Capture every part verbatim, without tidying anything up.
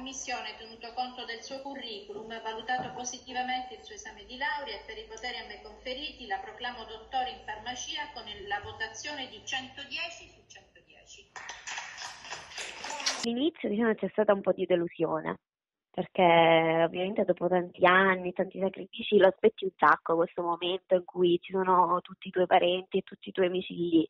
commissione, tenuto conto del suo curriculum, valutato positivamente il suo esame di laurea e per i poteri a me conferiti, la proclamo dottore in farmacia con la votazione di centodieci su centodieci. All'inizio, diciamo, c'è stata un po' di delusione, perché ovviamente dopo tanti anni, tanti sacrifici, lo aspetti un sacco questo momento in cui ci sono tutti i tuoi parenti e tutti i tuoi amici lì.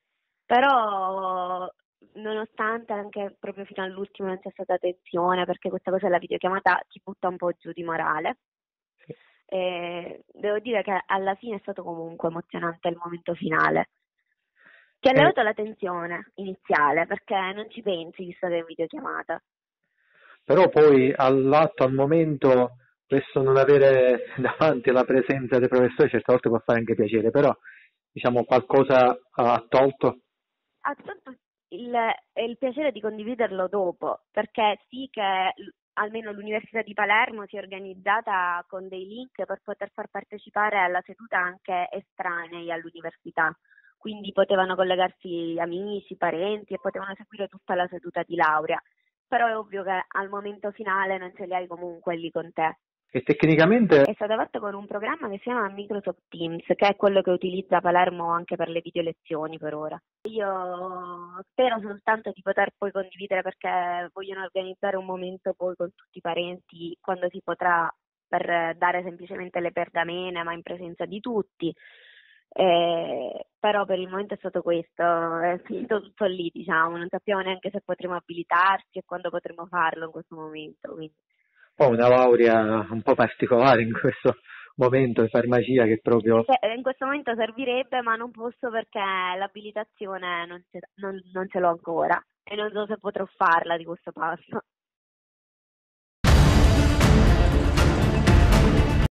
Però nonostante anche proprio fino all'ultimo non c'è stata tensione, perché questa cosa della videochiamata ti butta un po' giù di morale, e devo dire che alla fine è stato comunque emozionante il momento finale. Ti ha Eh. levato la tensione iniziale, perché non ci pensi visto che è in videochiamata. Però poi all'atto, al momento, questo non avere davanti la presenza dei professori certe volte può fare anche piacere, però diciamo qualcosa ha tolto. Ha tolto il, il piacere di condividerlo dopo, perché sì che l- almeno l'Università di Palermo si è organizzata con dei link per poter far partecipare alla seduta anche estranei all'università, quindi potevano collegarsi amici, parenti e potevano seguire tutta la seduta di laurea, però è ovvio che al momento finale non ce li hai comunque lì con te. E tecnicamente È stato fatto con un programma che si chiama Microsoft Teams, che è quello che utilizza Palermo anche per le video lezioni per ora. Io spero soltanto di poter poi condividere, perché vogliono organizzare un momento poi con tutti i parenti quando si potrà, per dare semplicemente le pergamene, ma in presenza di tutti. Eh, però per il momento è stato questo, è finito tutto lì, diciamo, non sappiamo neanche se potremo abilitarci e quando potremo farlo in questo momento. Quindi. ho una laurea un po' particolare in questo momento in farmacia che proprio... In questo momento servirebbe, ma non posso perché l'abilitazione non ce, non, non ce l'ho ancora e non so se potrò farla di questo passo.